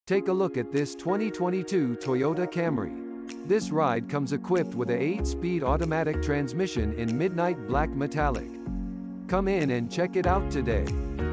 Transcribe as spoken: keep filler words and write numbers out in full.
Take a look at this twenty twenty-two Toyota Camry. This ride comes equipped with a eight-speed automatic transmission in midnight black metallic. Come in and check it out today.